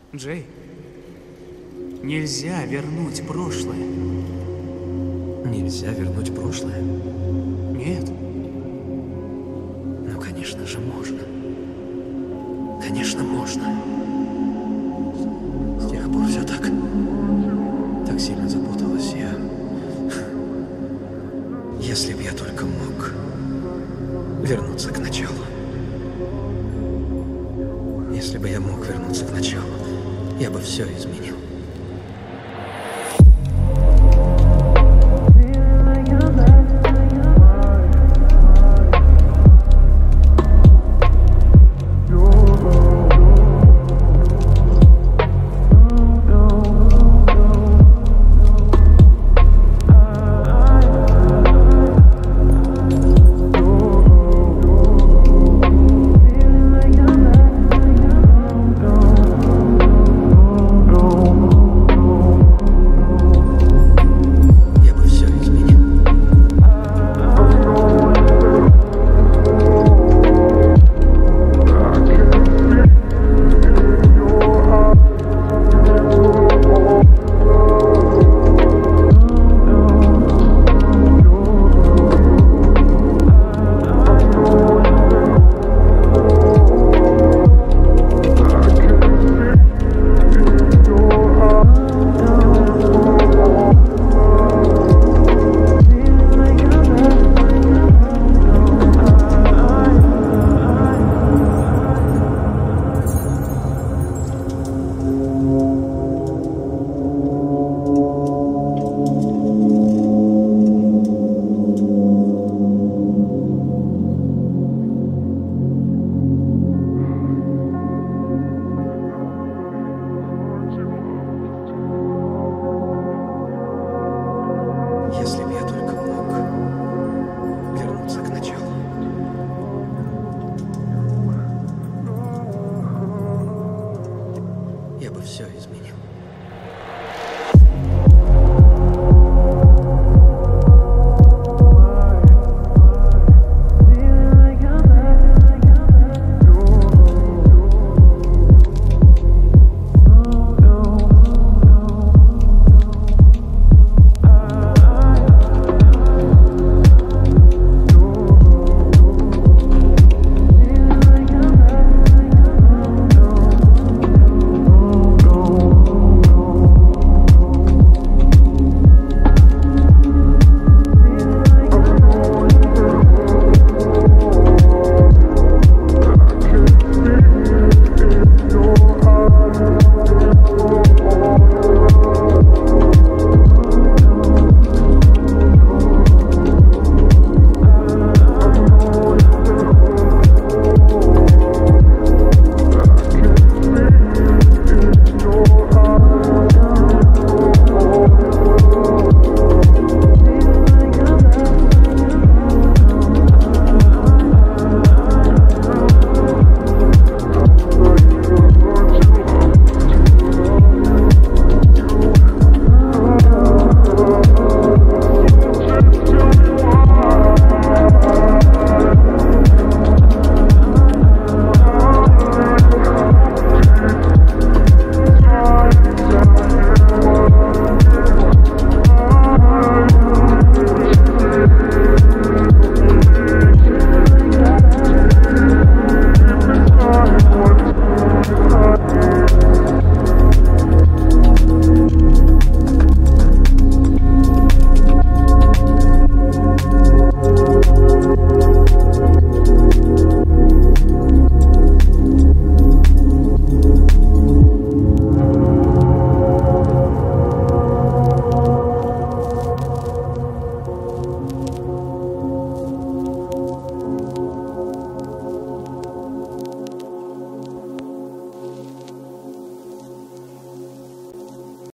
Джей, нельзя вернуть прошлое. Нельзя вернуть прошлое? Нет. Ну, конечно же, можно. Конечно, можно. С тех пор все так сильно запуталось. Если б я только мог вернуться к началу. Если бы я мог вернуться к началу, я бы все изменил. Если бы я только мог вернуться к началу. Я бы все изменил.